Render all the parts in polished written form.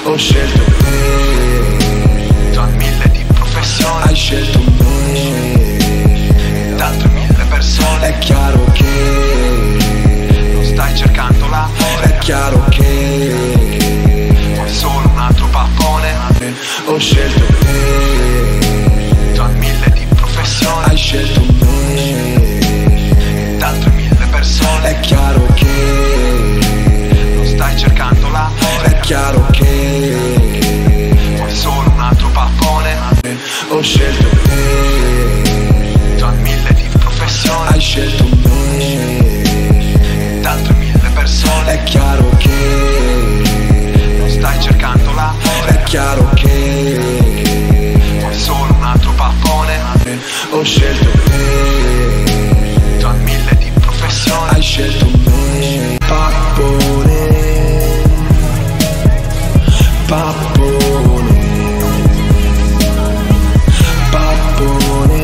Ho scelto te, tra mille di professioni. hai scelto me, D'altre mille persone. è chiaro che Non stai cercando la è chiaro che vuoi solo un altro pappone. ho scelto te, Tra mille di professioni. hai scelto me, D'altre mille persone. è chiaro che Non stai cercando la è chiaro che vuoi solo un altro pappone. ho scelto te, Tra mille di professioni. hai scelto me, D'altre mille persone. è chiaro che Non stai cercando la è chiaro che vuoi solo un altro pappone. ho scelto te, Tra mille di professioni. hai scelto me, pappone, pappone, pappone,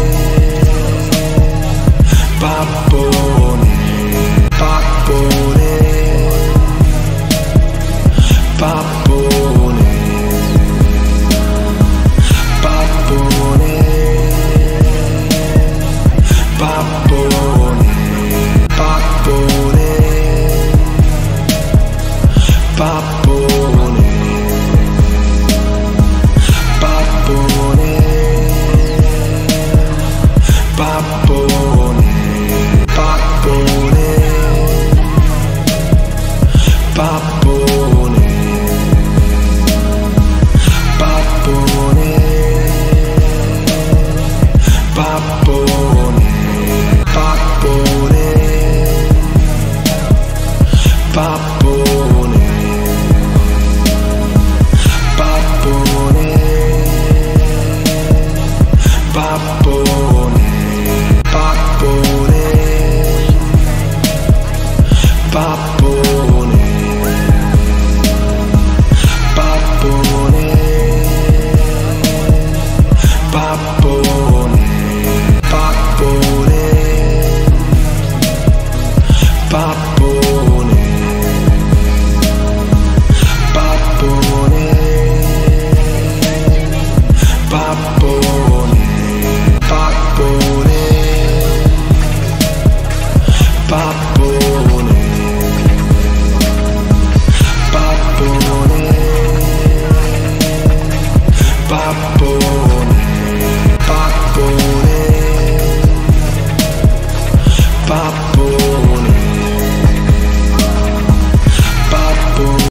pappone, pappone, pappone.